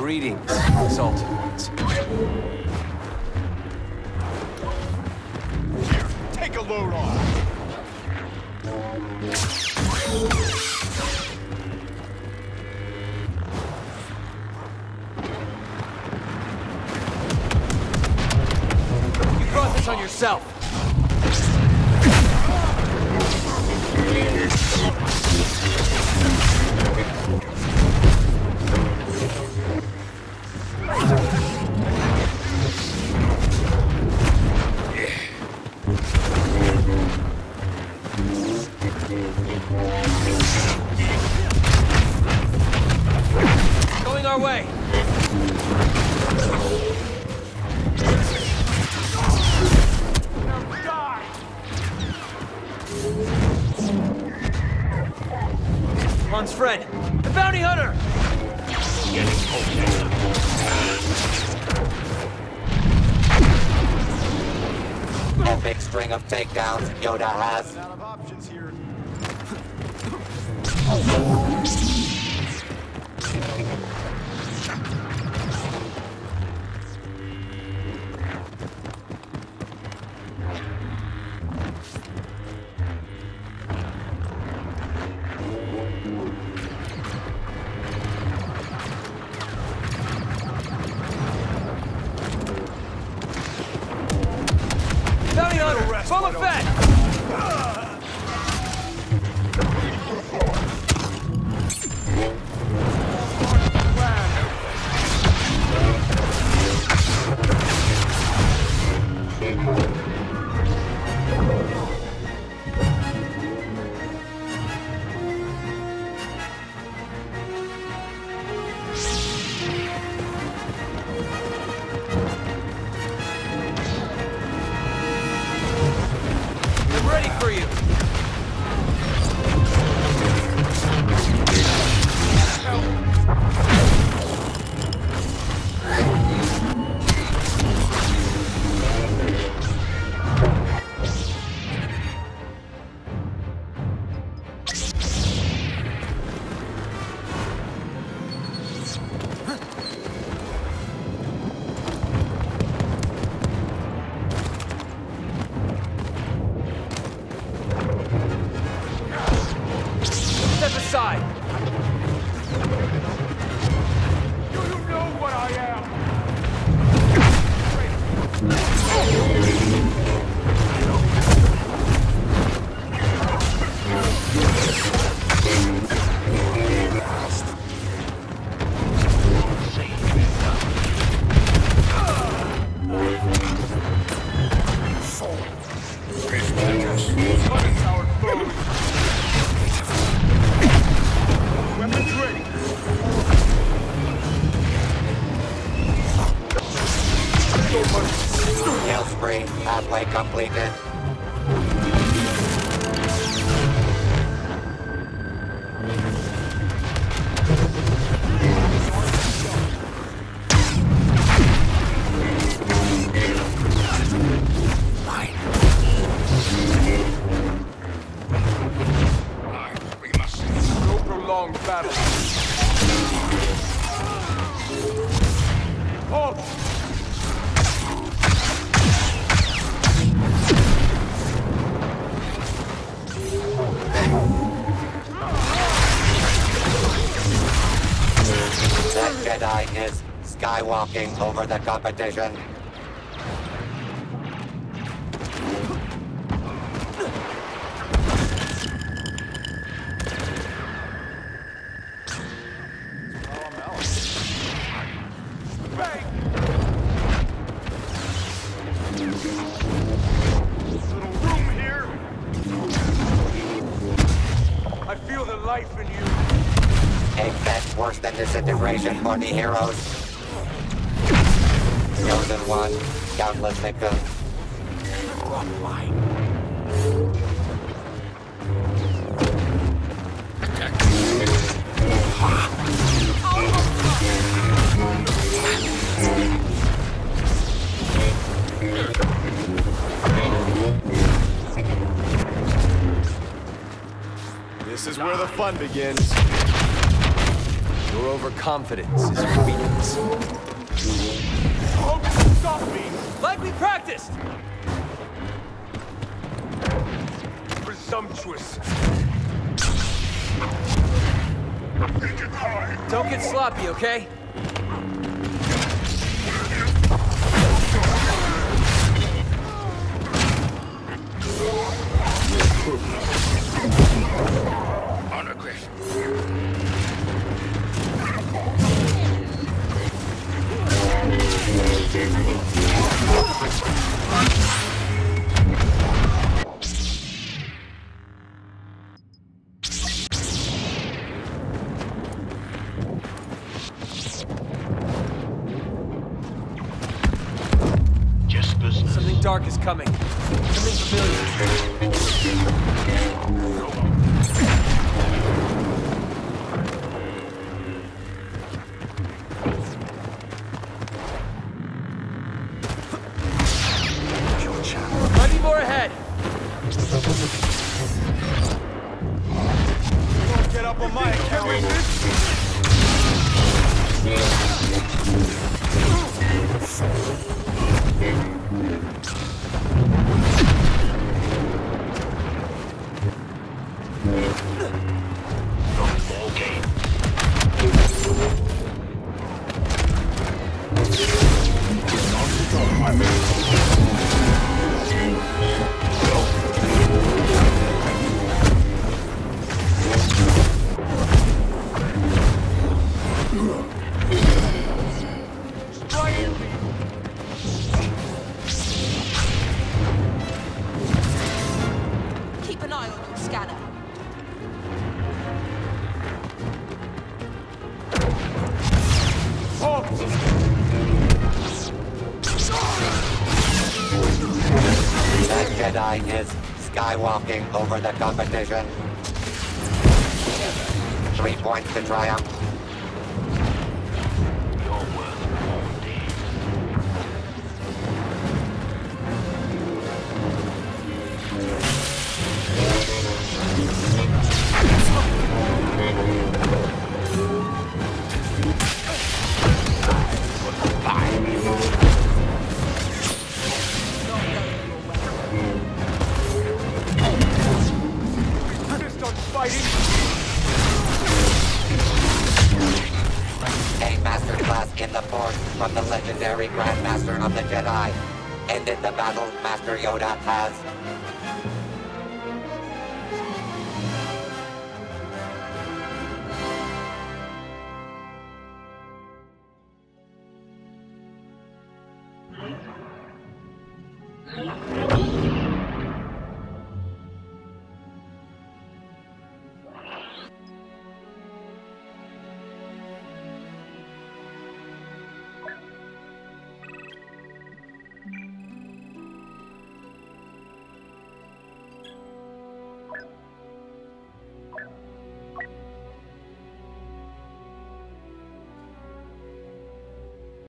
Greetings, exalted ones. Here, take a load off. You brought this on yourself. Going our way. Han's friend, the bounty hunter! Epic string of takedowns Yoda has. Out of options here. Bounty hunter, Boba Fett! I'm ready for you. Step aside. Do you know what I am? Hunting our foes. Weapons ready. Kill spree halfway completed. No prolonged battle. Halt! That Jedi is skywalking over the competition. Bang! Little room here. I feel the life in you. A fetch worse than disintegration for the heroes. Chosen one, countless victims. This is where the fun begins. Your overconfidence is your weakness. Oh, stop me! Like we practiced! Presumptuous. Don't get sloppy, okay? On aggression. Something dark is coming. Something familiar. Might be more ahead. Don't get up on my account. Keep an eye on your scanner. That Jedi is skywalking over the competition. 3 points to triumph. A masterclass in the Force from the legendary Grandmaster of the Jedi. Ended the battle Master Yoda has